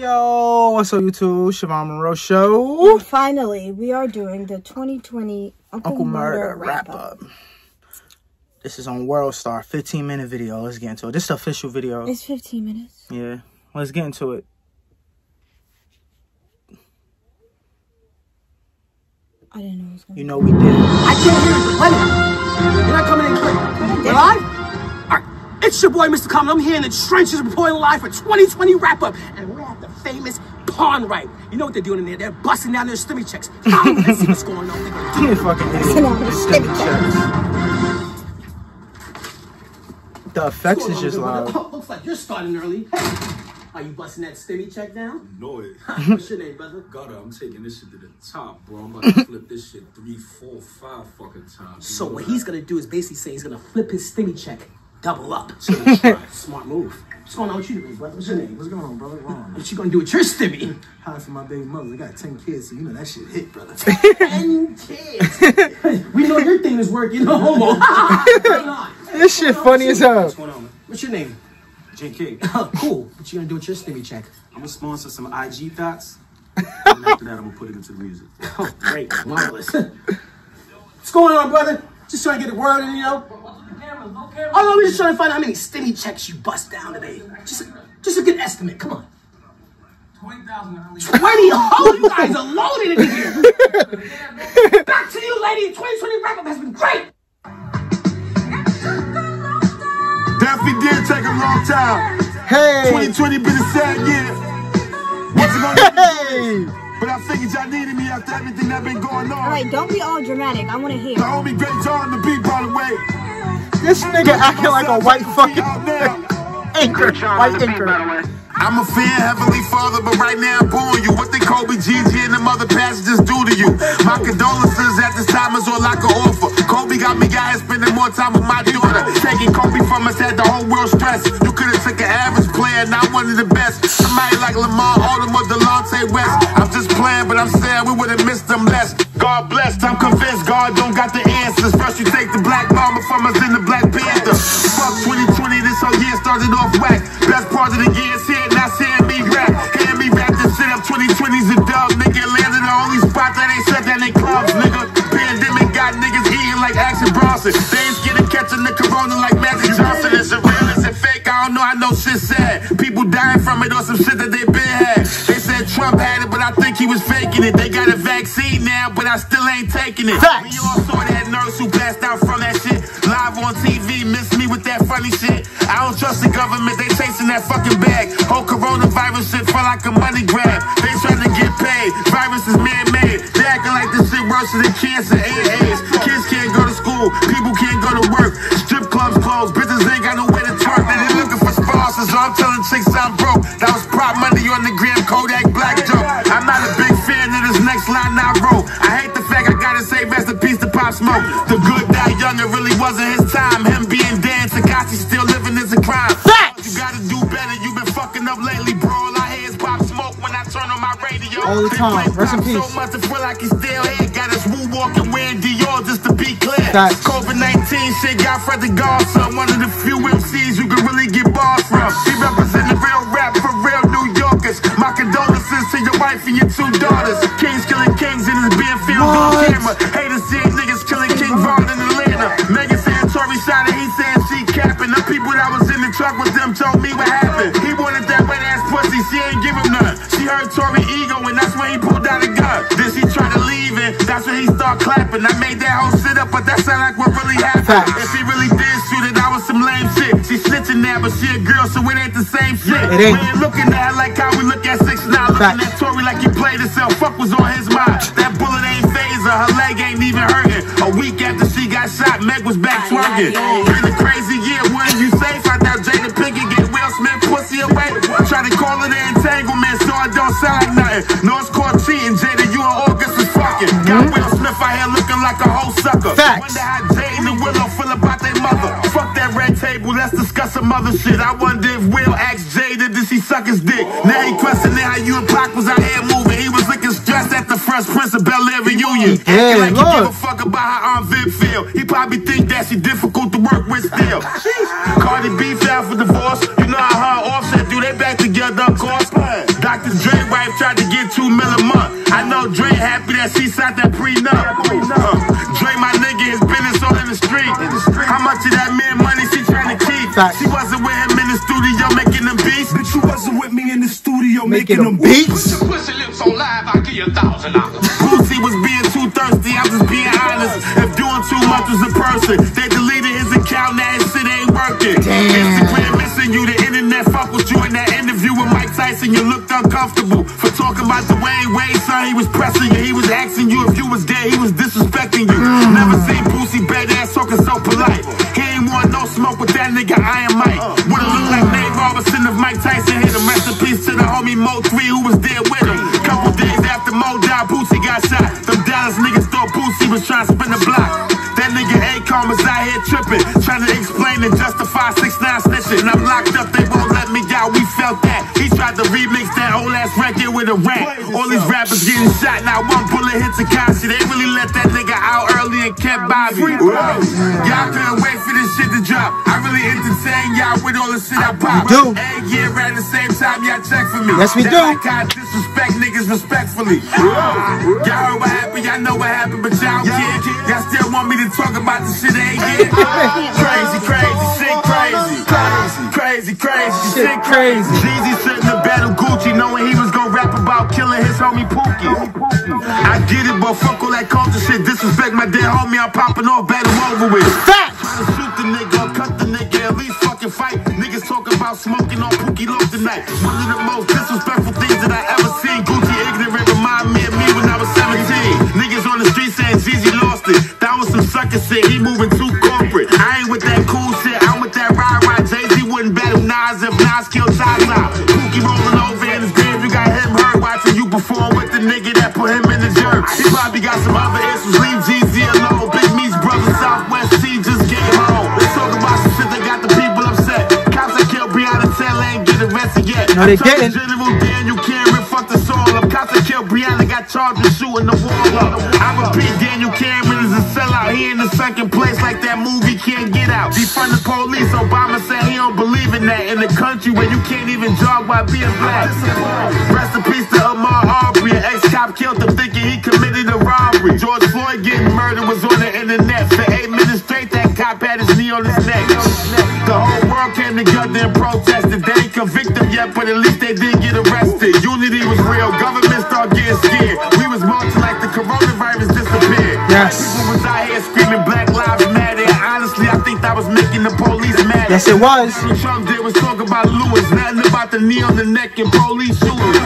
Yo, what's up, YouTube? Siobhan Monroe Show. And finally, we are doing the 2020 Uncle Murder wrap-up. This is on World Star, 15-minute video. Let's get into it. This is the official video. It's 15 minutes. Yeah, let's get into it. I didn't know it was going to You know we did. I can't hear you. Wait a minute. You're not coming in quick. You live? All right. It's your boy, Mr. Common. I'm here in the trenches reporting live for 2020 wrap-up. And we're at the famous Pawn Right. You know what they're doing in there? They're busting down their stimmy checks. Let's see what's going on. They're You fucking idiot. Stimmy checks. The effects is just loud. Looks like you're starting early. Hey, are you busting that stimmy check down? You know it. What's your name, brother? Gutter, I'm taking this shit to the top, bro. I'm about to flip this shit 3, 4, 5 fucking times. So what he's gonna do is basically say he's gonna flip his stimmy check, double up. Smart move. What's going on with you today, brother? What's your name? What's going on, brother? Wrong. What you gonna do with your stimmy? Hide from my baby mother. I got 10 kids, so you know that shit hit, brother. 10 kids. We know your thing is working. No homo. What's going on? This shit funny as hell. What's going on, man? What's your name? J King. Cool. What you gonna do with your stimmy check? I'm gonna sponsor some IG thoughts. And after that, I'm gonna put it into the music. Oh, great. Marvelous. What's going on, brother? Just trying to get a word in, you know? Oh, no, we're just trying to find out how many stimmy checks you bust down today. Just a good estimate. Come on. 20,000. 20? Oh, you guys are loaded in here. Back to you, lady. 2020 wrap-up has been great. Definitely did take a long time. Hey. 2020 been a sad year. What's it gonna Hey. be? But I figured y'all needed me after everything that been going on. All right, don't be all dramatic. I want to hear. The homie Great John the beat, by the way. This nigga acting like a white fucking anchor. White anchor. I'm a fan, Heavenly Father, but right now I'm booing you. What did Kobe, Gigi, and them other passengers do to you? My condolences at this time is all I can offer. Kobe got me out here spending more time with my daughter. Taking Kobe from us had the whole world stressed. You could have took an average player, not one of the best. Somebody like Lamar Odom or Delonte West. I'm just playing, but I'm saying we would have missed them less. God blessed, I'm convinced God don't got the answers. First you take the black bomber from us in the Black Panther. Fuck 2020, this whole year started off whack. Best part of the year is here. Not seeing me rap, hearing me wrap this shit up. 2020's a dub, nigga. Landed the only spot that ain't shut down they clubs, nigga. Pandemic got niggas eating like Action Bronson. They ain't scared of catching the corona like Magic Johnson. Is it real? Is it fake? I don't know. I know shit's sad. People dying from it or some shit that they been had. They said Trump had it, but I think he was faking it. They got a vaccine now, but I still ain't taking it. Facts. We all saw that nurse who passed out from that shit. Live on TV, miss me with that funny shit. I don't trust the government. They chasing that fucking bag. Whole coronavirus shit felt like a money grab. They trying to get paid. Virus is man-made. They acting like this shit worse than cancer and AIDS. Kids can't go to school. People can't go to work. Strip clubs closed. Bitches ain't got no way to twerk. They looking for sponsors. So I'm telling chicks I'm broke. That was prop money on the gram Kodak Black joke. I'm not a big fan of this next line I wrote. I hate the fact I gotta say rest in peace to Pop Smoke. The good die young, it really wasn't his time. Him being Dan Takashi still living is a crime. Facts. You gotta do better. You been fucking up lately, bro. All I hear is Pop Smoke when I turn on my radio. All the time. Rest in peace. So much to feel like he's still here. Got his woo walking wearing Dior just to be clear. Facts. COVID-19 shit got Fred the Godson, one of the few MCs you can really get bars from. He representing real rap for real New Yorkers. My condolences to your wife and your 2 daughters. Kings killing kings and it's being filmed on camera. Haters seeing niggas killing King Von in Atlanta. Megan saying Tory shot it, he saying she capping. The people that was in the truck with them told me what happened. He wanted that wet ass pussy, she ain't give him none. She heard Tory ego and that's when he pulled out a gun. Then she tried to leave and that's when he start clapping. I made that whole shit up, but that sound like what really happened. If he really did shoot it, that was some lame shit. She snitching now, but she a girl, so it ain't the same shit. It ain't. We ain't looking at her like how we look at 6 9 looking at Tory like he played himself. Fuck was on his mind. That bullet ain't phaser, her leg ain't even hurting. A week after she got shot, Meg was back twerking. Been a crazy year, weren't you safe? I thought Jada Pinkett get Will Smith pussy away. Try to call it an entanglement, so it don't sound like nothing. North Court cheating, Jada, you and August was fucking. Got Will Smith out here looking like a whole sucker. Facts. Wonder how Jada and Willow feel about their mother. Fuck that red table, let's discuss some other shit. I wonder if Will asked Jada, did she suck his dick? Now he questioning how you and Pac was out here moving. He was looking stressed at the Fresh Prince of Bel-Air reunion. Acting like he give a fuck about how Aunt Viv feel. He probably think that she difficult to work with still. Cardi B filed for divorce. You know how her Offset do, they back together, of course. Dr. Cause Dre wife tried to get $2 million a month. I know Dre happy that she signed that prenup. Dre, my nigga, his business all in the street. How much of that man money she trying to keep? She wasn't with him in the studio making them beats. Bitch, you wasn't with me in the studio Making them beats. Pussy lips on live, I'll give you $1,000. Boosie was being too thirsty, I'm just being honest. If doing too much was a person, they deleted his account, now his shit ain't working. Instagram missing you, the internet fuck with you. In that interview with Mike Tyson, you looked uncomfortable. For talking about Dwayne Wade, son, he was pressing you. He was asking you if you was gay, he was disrespecting you. Never seen Boosie bad ass talking so polite. He ain't want no smoke with that nigga Iron Mike. Would've looked like Nate Robinson if Mike Tyson hit him. Rest in peace to the homie Mo 3 who was there with him. Couple days after Mo died, Boosie got shot. Them Dallas niggas thought Boosie was trying to spin the block. That nigga Akon was out here tripping, trying to explain and justify 6ix9ine snitching. And I'm locked up, they won't let me out, we felt that. He tried to remix that old ass record with a rap. All these rappers getting shot, now one bullet hits a Akashi. They really let that nigga out early and kept Bobby. Y'all couldn't wait for this shit to drop. I really entertain y'all with all the shit I pop. Every year at the same time, y'all check for me. Yes, we do. Like I disrespect niggas respectfully. Y'all heard what happened, y'all know what happened, but y'all can't. Y'all still want me to talk about the shit they ain't get? Crazy, crazy, shit crazy. Crazy, crazy, shit crazy. Jeezy sitting in the battle Gucci, knowing he was gonna rap about killing his homie Pookie. I get it, but fuck all that culture shit. Disrespect my dead homie, I'm popping off, battle over with. Trying to shoot the nigga or cut the nigga, at least fucking fight. Niggas talking about smoking on Pookie Low tonight. One of the most disrespectful things that I ever seen. Gucci ignorant remind me of me when I was 17. Niggas on the street saying Jeezy lost it. That was some sucker shit, he moving too corporate. I ain't with that cool shit, I'm with that rah-rah. Jay-Z wouldn't battle Nas if Nas killed Zaza. Pookie rolling over in his grave, you got him hurt watching you perform with the nigga that put him in the dirt. He probably got some other issues, leave Jeezy alone. Big Me's brother Southwest C just came home. Let's talk about some shit that got the people upset. Cops that killed Breonna Taylor ain't get arrested yet. No, they didn't. General Daniel Cameron, fuck the soul up. Cops that killed Breonna got charged with shooting the wall up. I repeat, Daniel Cameron is a sellout. He in the second place like that movie Can't Get Out. Defund the police, Obama said he don't believe in that. In the country where you can't even jog while being black. Rest in peace to Ahmaud Arbery. An ex-cop killed him thinking he committed a robbery. George Floyd getting murdered was on the internet. For 8 minutes straight, that cop had his knee on his neck. The whole world came together and protested. They ain't convict him yet, but at least they did get arrested. Unity was real. Government started getting scared. We was marching like the coronavirus disappeared. Yes. People was out here screaming Black Lives Matter. And honestly, I think that was making the police mad. Yes, it was. What Trump did was talk about Lewis, nothing about the knee on the neck and police shooters.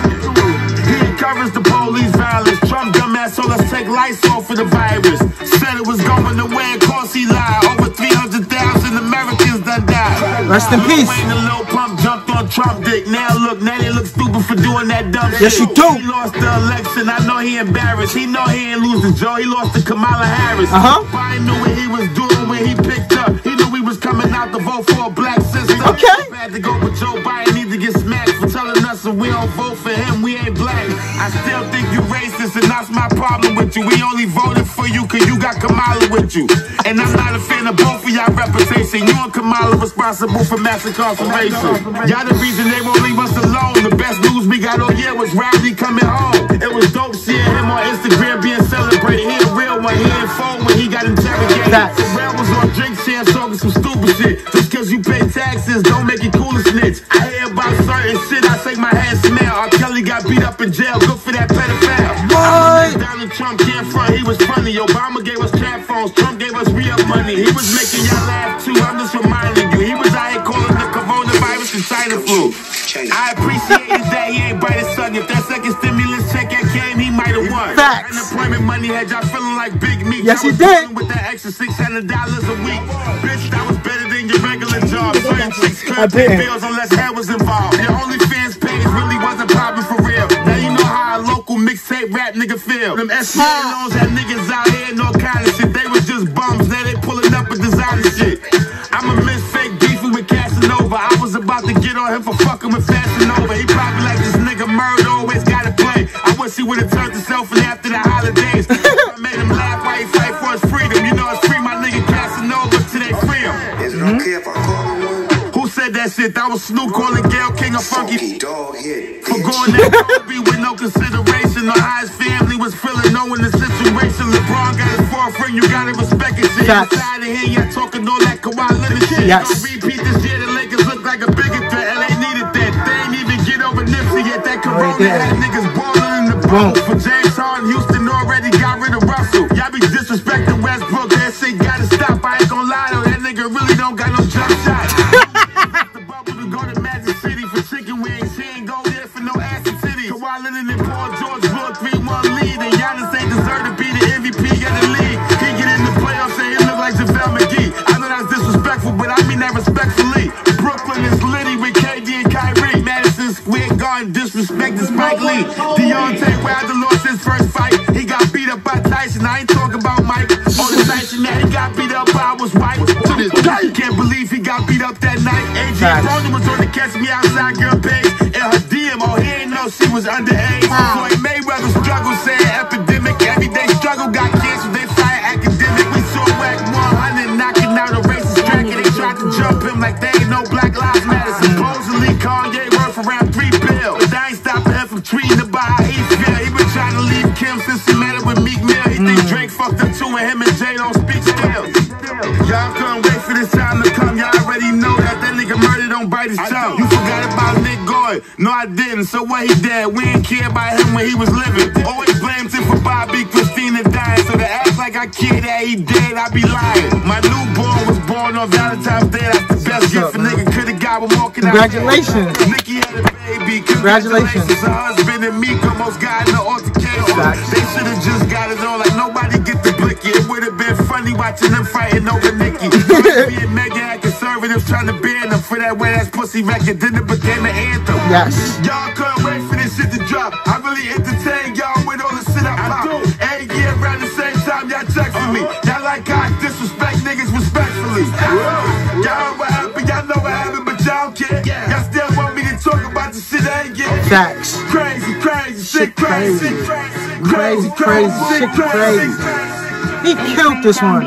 He encouraged the police violence. Trump dumbass, so let's take lights off of the virus. Said it was going away, of course he lied. Over 300,000 Americans done died. Rest in peace. Wayne the Lil Pump jumped on Trump dick. Now they look stupid for doing that dumb shit. Yes, you do. He lost the election, I know he embarrassed. He know he ain't lose to Joe, he lost to Kamala Harris. Biden knew what he was doing when he picked up. He knew he was coming out to vote for a black sister. Okay. Had to go with Joe Biden, need to get smacked for telling us if we don't vote for him, we ain't black. I still think you racist and that's my problem with you. We only voted for you cause you got Kamala with you. And I'm not a fan of both of y'all reputation. You and Kamala responsible for mass incarceration. Y'all the reason they won't leave us alone. The best news we got all year was Rowdy coming home. It was dope seeing him on Instagram being celebrated. He a real one, he ain't phone when he got interrogated. Pharrell was on Drink Champs talking some stupid shit. Just cause you pay taxes, don't make it cool to snitch. I hear about certain shit, I take my head smell. R. Kelly got beat up in jail, good for that pedophile. Donald Trump can't front, he was funny. Obama gave us trap phones, Trump gave us real money. He was making y'all laugh too, I'm just reminding you. He was out here calling the coronavirus the China flu. I appreciated that he ain't bright as sun. If that second stimulus check that came, he might have won. Facts. Unemployment money had y'all feeling like Big Meat. Yes, he did. With that extra $600 a week. Bitch, that was better than your regular job. Certain chicks couldn't pay bills unless hair was involved. Your OnlyFans page really wasn't popping for real. Now you know how a local mixtape rap nigga feel. Them SBA loans had niggas out here and all kind of shit. They was just bums, now they pulling up with designer shit. I'ma miss fake beefing with Casanova. I was about to get on him for fucking with Fashion Nova. He probably like this nigga murder, always gotta play. I wish he would've turned himself in after the holidays. I made him laugh while he fight for his freedom. You know it's free my nigga Casanova till they free him. Is it okay if I call him one? Who said said that shit. That was Snoop calling Gayle King a funky dog hit. For going at Kobe with no consideration or how his family was feeling, knowing the situation. LeBron got his forefront, you gotta respect it. Shit inside of here, y'all talking all that Kawhi Leonard shit. Yes. Don't repeat this year, the Lakers look like a bigger threat. LA needed that. They ain't even get over Nipsey yet. That Corona had niggas balling in the bubble. For James Harden, Houston already got rid of Russell. Y'all be disrespecting Westbrook. That shit gotta stop. I ain't gonna lie though, that nigga really don't got no jump shot. The bubble to go to Magic City for chicken wings. He ain't go there for no acid city. Kawhi Leonard and Paul George blew a 3-1 lead, and Giannis ain't deserve to be the MVP of the league. He get in the playoffs and he look like JaVale McGee. I know that's disrespectful, but I mean that respectfully. Brooklyn is litty with KD and Kyrie. Madison Square Garden disrespecting Spike Lee. Deontay Wilder lost his first fight. He got beat up by Tyson. I ain't talking about Mike. On the Tyson that he got beat up by was white. To this day, can't believe he got beat up that night. AJ Ronan was on the Catch Me Outside girl page. And her DM, oh, he ain't know she was underage. Floyd Mayweather struggle, saying epidemic. Everyday struggle, got cancer, they fire academic. We saw Wack 100 knocking out a racist track, and they tried to jump him like they ain't no Black Lives Matter. Supposedly Kanye worth around 3 bills. But I ain't stopping him from tweeting about how he feel. He been trying to leave Kim since he met her with Meek Mill. He think Drake fucked up too, and him and Jay don't speak still. Y'all couldn't wait for this time to come. Y'all already know that nigga murder don't bite his tongue. You forgot about Nick Gordon. No, I didn't. So what he did, we ain't care about him when he was living. Always blamed him for Bobby Christina dying. So to act like I care that he dead, I be lying. My newborn was born on Valentine's Day. That's the best gift a nigga could've got when walking out. Congratulations. Nikki had a baby. Congratulations. Her husband and Meek almost got in an altercation. They should've just got it on like nobody get the blicky. It would've been funny watching them fighting over Nikki. Me and Megan had conservatives trying to ban them for that wet ass pussy record. Then it became an anthem. Yes. Y'all couldn't wait for this shit to drop. I really entertain y'all with all the shit I pop. Every year around the same time y'all check for me. Y'all like how I disrespect niggas respectfully. Y'all what happened, y'all know what happened, but y'all don't care. Y'all still want me to talk about the shit I ain't getting. Facts. Crazy, crazy, shit crazy. Crazy, crazy, shit crazy. He killed this one.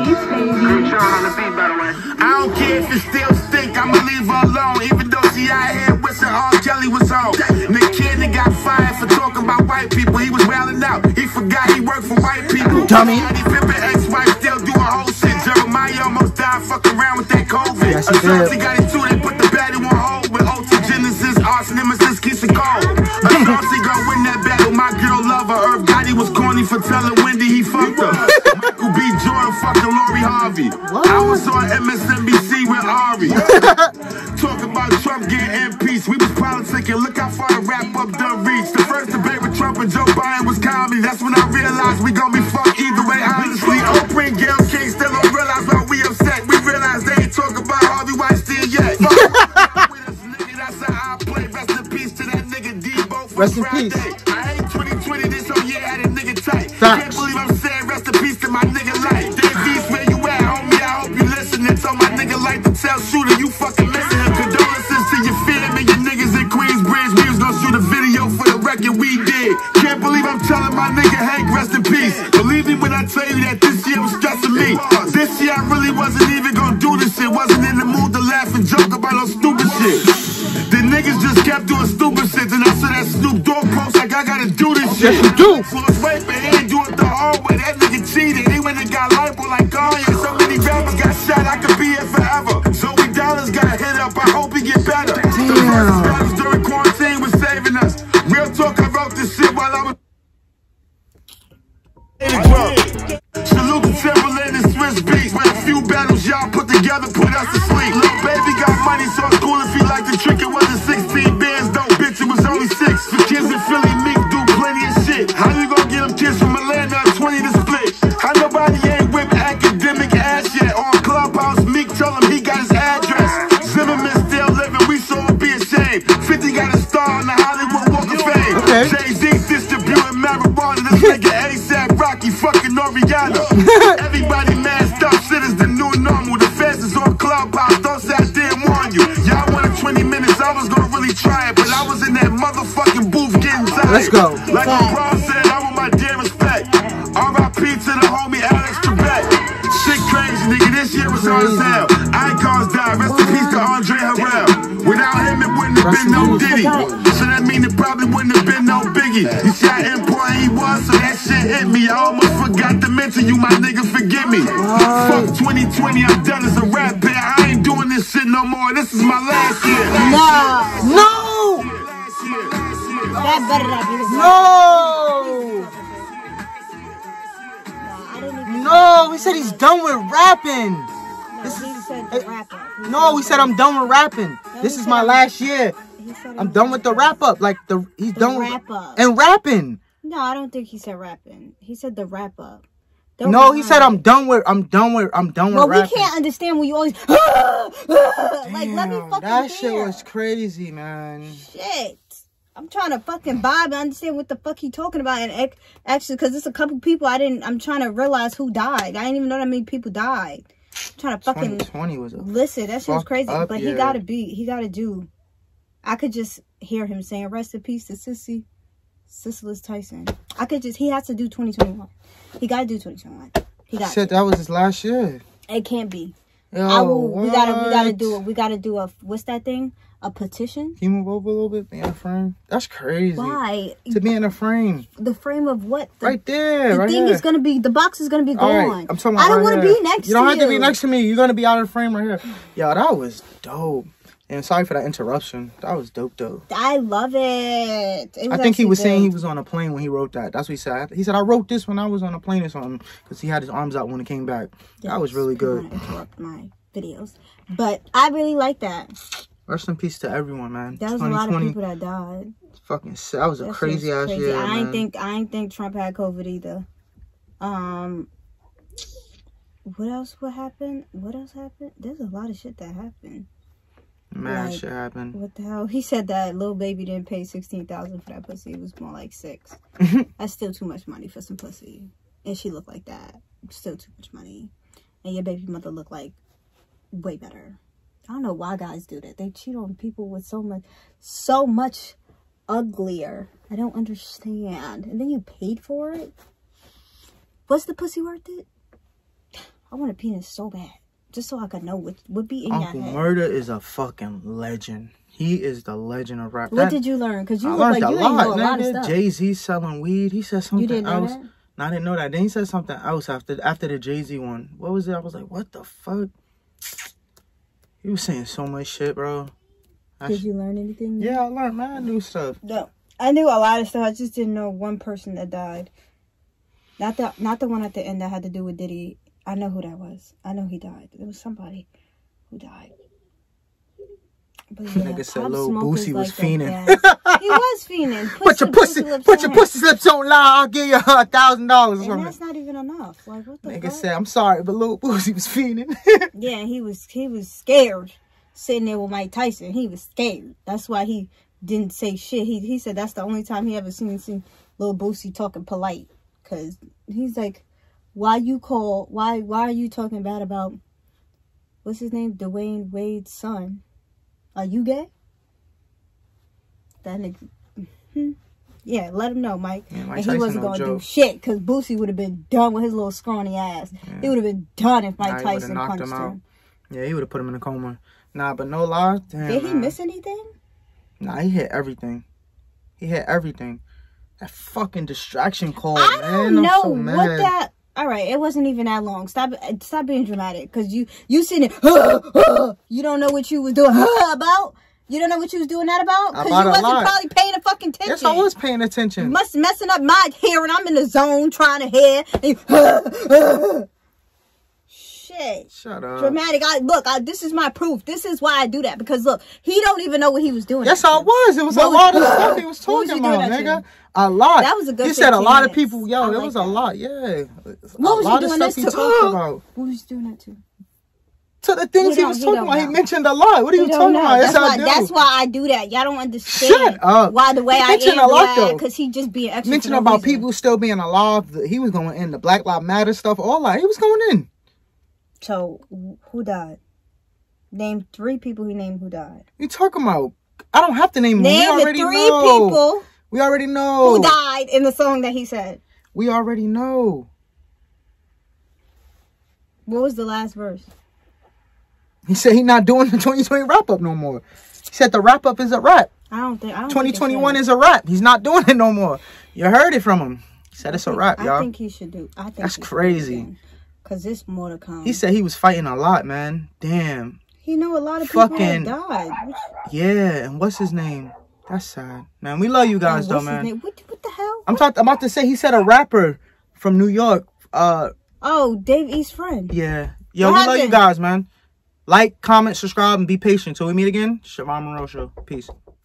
I don't care if it still stink, I'ma leave her alone. Even though she out here wishing R. Kelly was home. Nick Cannon got fired for talking about white people. He was wilding out, he forgot he worked for white people. Dummy. Eddie Pippen ex-wife still doing whole shit. Jeremiah almost died fucking around with that COVID. Yes, he did. He got it too, they put the battle on hold. With OT Genesis, arson nemesis, keeps it cold. Ashanti gon' win that battle, my girl love her. Irv Gotti was corny for telling Wendy he fucked her. Michael B. Jordan fucking Lori Harvey. I was on MSNBC with Ari. Talk about Trump getting impeached. We was politicking, look how far the wrap up done reached. The first debate with Trump and Joe Biden was comedy. That's when I realized we gon' be fucked either way. Honestly, Oprah and Gayle King still don't realize why we upset. We realize they ain't talking about Harvey Weinstein yet. That's how I play. Rest in peace to that nigga Debo. Rest in peace. I hate 2020, this whole year had a nigga tight. Facts. Can't believe I'm saying rest in peace to my nigga Light. Dave East, where you at, homie? I hope you listening. Told my nigga Light to tell Shooter you fucking missing him. Condolences to your fam and your niggas in Queensbridge. We was gonna shoot a video for the record we did. Can't believe I'm telling my nigga Hank rest in peace. Believe me when I tell you that this year was stressing me. This year I really wasn't even gonna do this shit. Wasn't in the mood to laugh and joke about no stupid shit. The niggas just kept doing stupid shit, and I saw that Snoop Dogg post like I gotta do this shit. Yes, you do. Floyd's way, but he ain't do it the hard way. That nigga cheated. He went and got lipo like Kanye. So many rappers got shot, I could be here forever. Zoe Dallas got hit up, I hope he get better. Damn. The first battles during quarantine was saving us. Real talk, I wrote this shit while I was salute to Timberland and Swiss Beats. With a few battles y'all put together, put us to sleep. Lil' baby got money, so it's cool if he like the trick. It wasn't 16 bands, though, bitch, it was only 6. For kids in Philly, Meek do plenty of shit. How you gonna get them kids from Atlanta 20 to split? How nobody ain't whipped academic ass yet? On Clubhouse, Meek tell him he got his address. Zimmerman still living, we so be ashamed. 50 got a star on the Hollywood Walk of Fame. Okay. Jay-Z distributing marijuana, this nigga ASAP Rocky fucking Oriana. Everybody masked up, shit is the new normal. The feds is on Clubhouse, don't say I didn't warn you. Y'all wanted 20 minutes, I was gonna really try it, but I was in that motherfucking booth getting tired. Let's go. Like LeBron said, I want my dear respect. R.I.P. to the homie Alex Trebek. Shit crazy, nigga, this year was hard as hell. Icons died, rest in peace to Andre Harrell. been no Diddy. So that mean it probably wouldn't have been no Biggie. You see how important he was, so that shit hit me. I almost forgot to mention you, my nigga, forgive me. Fuck 2020, I'm done as a rap player. I ain't doing this shit no more. This is my last year. No! That better not be his No, he said he's done with rapping. He said the wrap up. No, he said I'm done with rapping. This is my last year. I'm done with the wrap up. Like he's done with wrap up and rapping. No, I don't think he said rapping. He said the wrap up. No, he said I'm done with rapping. Well, we can't understand when you always like let me fucking that shit was crazy, man. Shit. I'm trying to fucking vibe and understand what the fuck he talking about. And actually, because it's a couple people I'm trying to realize who died. I didn't even know that many people died. I'm trying to fucking 2020 was a listen. That shit was crazy. But year. he gotta do. I could just hear him saying, "Rest in peace to Silas Tyson." He has to do 2021. He gotta do 2021. He got said that was his last year. It can't be. Yo, we gotta do it. We gotta do a what's that thing? A petition? Can you move over a little bit? Be in a frame. That's crazy. Why? To be in a frame. The frame of what? Right there. The right thing there. is gonna be. The box is gonna be gone. Right, I'm talking about I don't right want to be next to you. You don't have to be next to me. You're gonna be out of the frame right here. Yo, that was dope. And sorry for that interruption. That was dope though. I love it. I think he was saying he was on a plane when he wrote that. That's what he said. He said I wrote this when I was on a plane or something because he had his arms out when he came back. Yes, that was really good. I interrupt my videos, but I really like that. Rest in peace to everyone, man. That was a lot of people that died. Fucking, that was a crazy ass year. I ain't think Trump had COVID either. What else? What happened? What else happened? There's a lot of shit that happened. Man, shit happened. What the hell? He said that Lil Baby didn't pay $16,000 for that pussy. It was more like $6. That's still too much money for some pussy. And she looked like that. Still too much money. And your baby mother looked like way better. I don't know why guys do that. They cheat on people with so much uglier. I don't understand. And then you paid for it? Was the pussy worth it? I want a penis so bad. Just so I could know what would be in your head. Uncle Murder is a fucking legend. He is the legend of rap. What did you learn? Because you look like you didn't know a lot of stuff. Jay-Z selling weed. He said something You didn't know else. that? No, I didn't know that. Then he said something else after the Jay-Z one. What was it? I was like, what the fuck? He was saying so much shit, bro. Did you learn anything? Yeah, I learned mad new stuff. No, I knew a lot of stuff. I just didn't know one person that died. Not the one at the end that had to do with Diddy. I know who that was. I know he died. There was somebody who died. But yeah, nigga said Lil Boosie was fiending. He was fiending. Put your pussy slips on line. I'll give you $1,000. And that's not even enough. Like what the nigga fuck? said, I'm sorry, but Lil Boosie was fiending. Yeah, he was scared sitting there with Mike Tyson. He was scared. That's why he didn't say shit. He said that's the only time he ever seen Lil Boosie talking polite. Cause he's like, why are you talking bad about what's his name? Dwayne Wade's son. Are you gay? That nigga. Yeah, let him know, Mike. Yeah, and he wasn't going to do shit because Boosie would have been done with his little scrawny ass. Yeah. He would have been done if Mike Tyson punched him. Yeah, he would have put him in a coma. Nah, but no lie. Damn, did he miss anything? Nah, he hit everything. He hit everything. That fucking distraction call, I don't know I'm so mad. what that... All right, it wasn't even that long. Stop being dramatic. Because you sitting there, you don't know what you was doing about? You don't know what you was doing that about? Because you wasn't probably paying a fucking attention. Yes, I was paying attention. You must messing up my hearing. I'm in the zone trying to hear. And shit. Shut up. Dramatic. This is my proof. This is why I do that. Because look, he don't even know what he was doing. Yes, I was. It was a lot of stuff he was talking about, nigga. A lot. That was a good. He said a lot of people. Yo, it was a lot. Yeah. What was you doing that to? What was you doing that to? To the things he was talking about. He mentioned a lot. What are you talking about? That's why I do that. Y'all don't understand. Shut up. Why the way I mentioned a lot though. Because he just being extra. Mentioning about people still being alive. He was going in the Black Lives Matter stuff. All that. He was going in. So who died? Name 3 people he named who died. You talking about? I don't have to name them. Name the 3 people. We already know. Who died in the song that he said. We already know. What was the last verse? He said he's not doing the 2020 wrap-up no more. He said the wrap up is a wrap. I don't think 2021 is a wrap. He's not doing it no more. You heard it from him. He said it's a wrap, y'all. I think he should do. That's crazy. Because there's more to come. He said he was fighting a lot, man. Damn. He knew a lot of people had died. Yeah, and what's his name? That's sad. Man, we love you guys, though, man. What the hell? I'm about to say he said a rapper from New York. Oh, Dave East's friend. Yeah. Yo, we love you guys, man. Like, comment, subscribe, and be patient. Till we meet again, Siobhan Monroe Show. Peace.